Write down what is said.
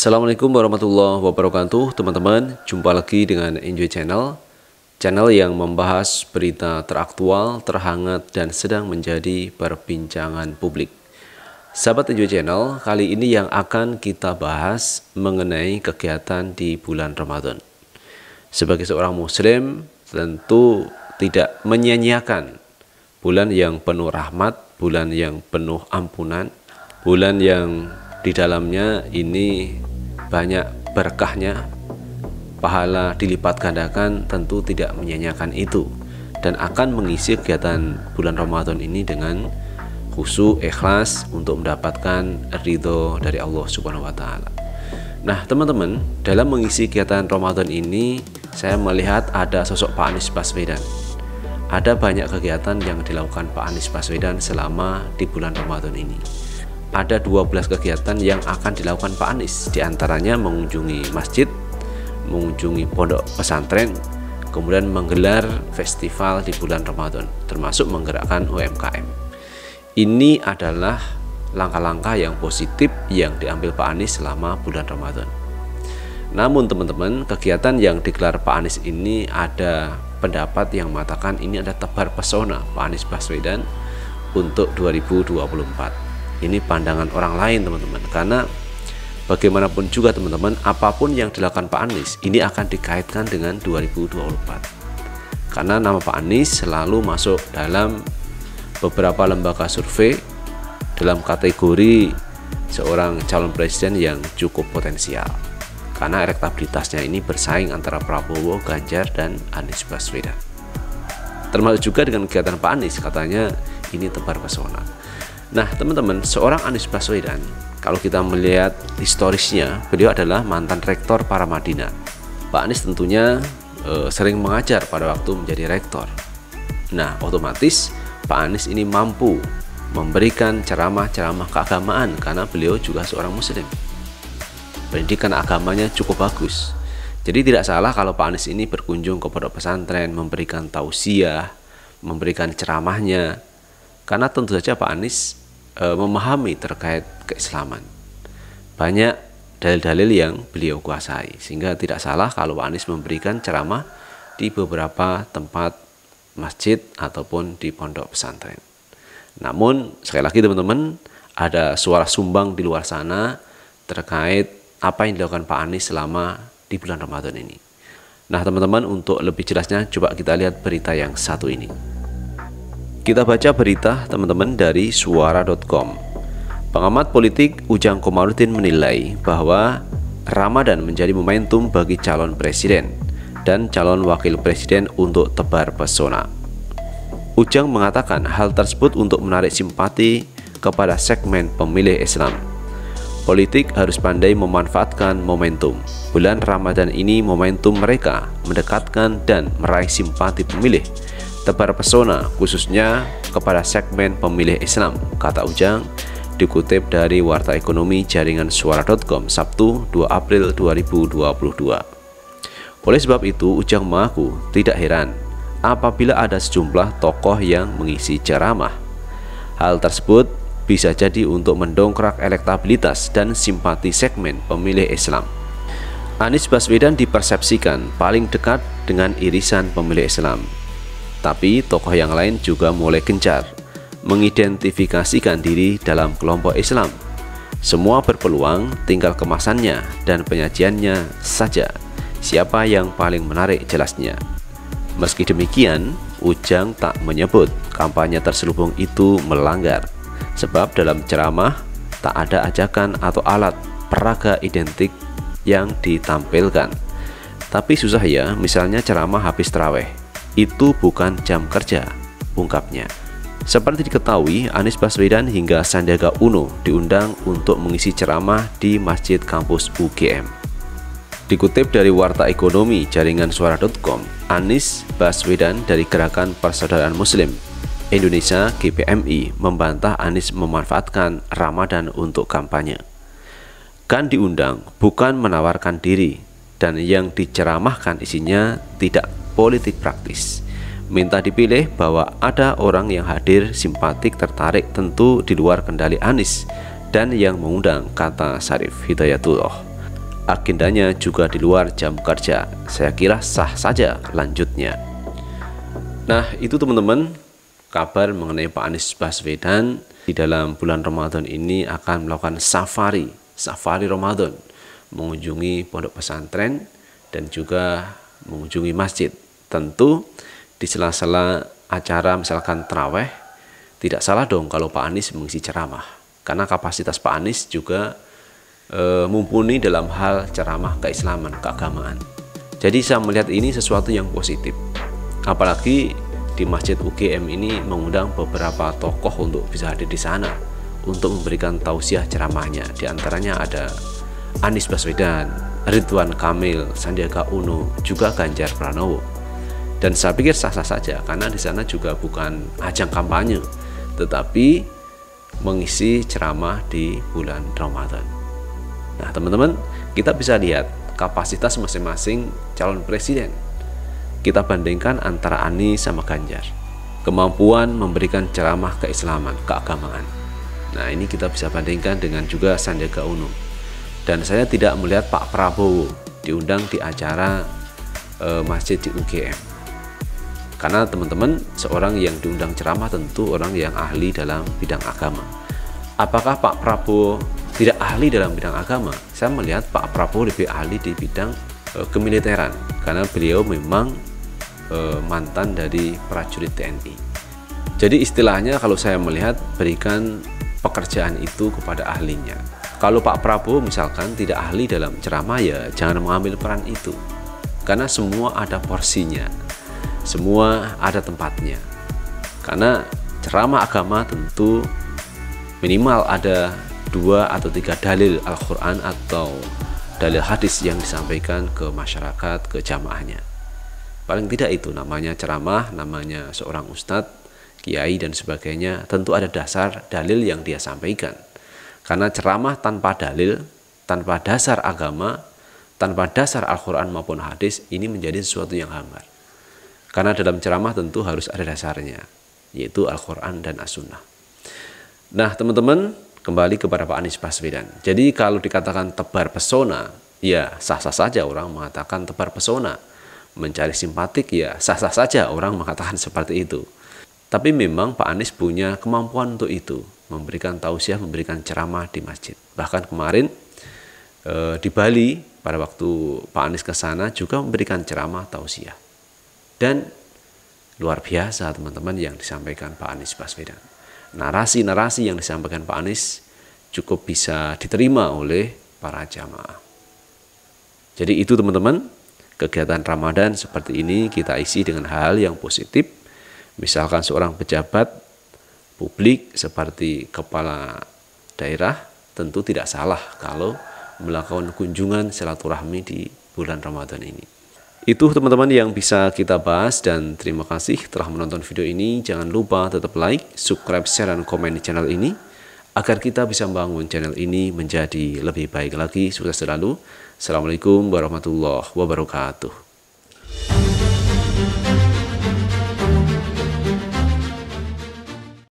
Assalamualaikum warahmatullahi wabarakatuh teman-teman. Jumpa lagi dengan Enjoy Channel, channel yang membahas berita teraktual, terhangat, dan sedang menjadi perbincangan publik. Sahabat Enjoy Channel, kali ini yang akan kita bahas mengenai kegiatan di bulan Ramadan. Sebagai seorang muslim, tentu tidak menyia-nyiakan bulan yang penuh rahmat, bulan yang penuh ampunan, bulan yang di dalamnya ini banyak berkahnya, pahala dilipat gandakan, tentu tidak menyia-nyiakan itu, dan akan mengisi kegiatan bulan Ramadan ini dengan khusyuk, ikhlas untuk mendapatkan ridho dari Allah Subhanahu wa Ta'ala. Nah teman-teman, dalam mengisi kegiatan Ramadan ini saya melihat ada sosok Pak Anies Baswedan. Ada banyak kegiatan yang dilakukan Pak Anies Baswedan selama di bulan Ramadan ini. Ada 12 kegiatan yang akan dilakukan Pak Anies, diantaranya mengunjungi masjid, mengunjungi pondok pesantren, kemudian menggelar festival di bulan Ramadan, termasuk menggerakkan UMKM. Ini adalah langkah-langkah yang positif yang diambil Pak Anies selama bulan Ramadan. Namun teman-teman, kegiatan yang digelar Pak Anies ini ada pendapat yang mengatakan ini ada tebar pesona Pak Anies Baswedan untuk 2024. Ini pandangan orang lain teman-teman, karena bagaimanapun juga teman-teman, apapun yang dilakukan Pak Anies ini akan dikaitkan dengan 2024, karena nama Pak Anies selalu masuk dalam beberapa lembaga survei dalam kategori seorang calon presiden yang cukup potensial, karena elektabilitasnya ini bersaing antara Prabowo, Ganjar, dan Anies Baswedan. Termasuk juga dengan kegiatan Pak Anies, katanya ini tebar pesona. Nah teman-teman, seorang Anies Baswedan, kalau kita melihat historisnya, beliau adalah mantan rektor Paramadina. Pak Anies tentunya sering mengajar pada waktu menjadi rektor. Nah otomatis Pak Anies ini mampu memberikan ceramah-ceramah keagamaan, karena beliau juga seorang muslim. Pendidikan agamanya cukup bagus. Jadi tidak salah kalau Pak Anies ini berkunjung ke pondok pesantren, memberikan tausiah, memberikan ceramahnya, karena tentu saja Pak Anies memahami terkait keislaman. Banyak dalil-dalil yang beliau kuasai, sehingga tidak salah kalau Pak Anies memberikan ceramah di beberapa tempat masjid ataupun di pondok pesantren. Namun sekali lagi teman-teman, ada suara sumbang di luar sana terkait apa yang dilakukan Pak Anies selama di bulan Ramadan ini. Nah teman-teman, untuk lebih jelasnya coba kita lihat berita yang satu ini. Kita baca berita teman-teman dari suara.com. Pengamat politik Ujang Komarudin menilai bahwa Ramadan menjadi momentum bagi calon presiden dan calon wakil presiden untuk tebar pesona. Ujang mengatakan hal tersebut untuk menarik simpati kepada segmen pemilih Islam. Politik harus pandai memanfaatkan momentum. Bulan Ramadan ini momentum mereka mendekatkan dan meraih simpati pemilih, tebar pesona khususnya kepada segmen pemilih Islam, kata Ujang, dikutip dari Warta Ekonomi Jaringan Suara.com Sabtu 2 April 2022. Oleh sebab itu, Ujang mengaku tidak heran apabila ada sejumlah tokoh yang mengisi ceramah. Hal tersebut bisa jadi untuk mendongkrak elektabilitas dan simpati segmen pemilih Islam. Anies Baswedan dipersepsikan paling dekat dengan irisan pemilih Islam, tapi tokoh yang lain juga mulai gencar mengidentifikasikan diri dalam kelompok Islam. Semua berpeluang, tinggal kemasannya dan penyajiannya saja siapa yang paling menarik jelasnya. Meski demikian, Ujang tak menyebut kampanye terselubung itu melanggar, sebab dalam ceramah tak ada ajakan atau alat peraga identik yang ditampilkan. Tapi susah ya, misalnya ceramah habis tarawih, itu bukan jam kerja, ungkapnya. Seperti diketahui, Anies Baswedan hingga Sandiaga Uno diundang untuk mengisi ceramah di Masjid Kampus UGM. Dikutip dari Warta Ekonomi Jaringan Suara.com, Anies Baswedan dari Gerakan Persaudaraan Muslim Indonesia GPMI membantah Anies memanfaatkan Ramadan untuk kampanye. Kan diundang, bukan menawarkan diri, dan yang diceramahkan isinya tidak politik praktis. Minta dipilih bahwa ada orang yang hadir simpatik tertarik tentu di luar kendali Anies dan yang mengundang, kata Syarif Hidayatullah. agendanya juga di luar jam kerja. Saya kira sah saja lanjutnya. Nah, itu teman-teman kabar mengenai Pak Anies Baswedan di dalam bulan Ramadan ini akan melakukan safari Ramadan, mengunjungi pondok pesantren dan juga mengunjungi masjid. Tentu di sela-sela acara misalkan taraweh, tidak salah dong kalau Pak Anies mengisi ceramah, karena kapasitas Pak Anies juga mumpuni dalam hal ceramah keislaman, keagamaan. Jadi saya melihat ini sesuatu yang positif. Apalagi di Masjid UGM ini mengundang beberapa tokoh untuk bisa hadir di sana untuk memberikan tausiah ceramahnya. Di antaranya ada Anies Baswedan, Ridwan Kamil, Sandiaga Uno, juga Ganjar Pranowo. Dan saya pikir sah-sah saja karena di sana juga bukan ajang kampanye, tetapi mengisi ceramah di bulan Ramadan. Nah, teman-teman, kita bisa lihat kapasitas masing-masing calon presiden. Kita bandingkan antara Anies sama Ganjar. Kemampuan memberikan ceramah keislaman, keagamaan. Nah, ini kita bisa bandingkan dengan juga Sandiaga Uno. Dan saya tidak melihat Pak Prabowo diundang di acara masjid di UGM. Karena teman-teman, seorang yang diundang ceramah tentu orang yang ahli dalam bidang agama. Apakah Pak Prabowo tidak ahli dalam bidang agama? Saya melihat Pak Prabowo lebih ahli di bidang kemiliteran, karena beliau memang mantan dari prajurit TNI. Jadi istilahnya kalau saya melihat, berikan pekerjaan itu kepada ahlinya. Kalau Pak Prabowo misalkan tidak ahli dalam ceramah, ya jangan mengambil peran itu, karena semua ada porsinya, semua ada tempatnya. Karena ceramah agama tentu minimal ada 2 atau 3 dalil Al-Quran atau dalil hadis yang disampaikan ke masyarakat, ke jamaahnya. Paling tidak itu namanya ceramah, namanya seorang ustadz, kiai dan sebagainya. Tentu ada dasar dalil yang dia sampaikan. Karena ceramah tanpa dalil, tanpa dasar agama, tanpa dasar Al-Quran maupun hadis, ini menjadi sesuatu yang hambar. Karena dalam ceramah tentu harus ada dasarnya, yaitu Al-Quran dan As-Sunnah. Nah, teman-teman, kembali kepada Pak Anies Baswedan. Jadi kalau dikatakan tebar pesona, ya sah-sah saja orang mengatakan tebar pesona. Mencari simpatik, ya sah-sah saja orang mengatakan seperti itu. Tapi memang Pak Anies punya kemampuan untuk itu, memberikan tausiah, memberikan ceramah di masjid. Bahkan kemarin di Bali, pada waktu Pak Anies ke sana juga memberikan ceramah tausiah. Dan luar biasa teman-teman yang disampaikan Pak Anies Baswedan. Narasi-narasi yang disampaikan Pak Anies cukup bisa diterima oleh para jamaah. Jadi itu teman-teman, kegiatan Ramadan seperti ini kita isi dengan hal yang positif. Misalkan seorang pejabat publik seperti kepala daerah tentu tidak salah kalau melakukan kunjungan silaturahmi di bulan Ramadan ini. Itu teman-teman yang bisa kita bahas, dan terima kasih telah menonton video ini. Jangan lupa tetap like, subscribe, share, dan komen di channel ini agar kita bisa membangun channel ini menjadi lebih baik lagi. Sukses selalu. Assalamualaikum warahmatullahi wabarakatuh.